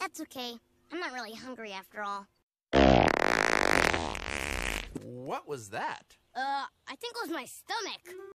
That's okay. I'm not really hungry after all. What was that? I think it was my stomach.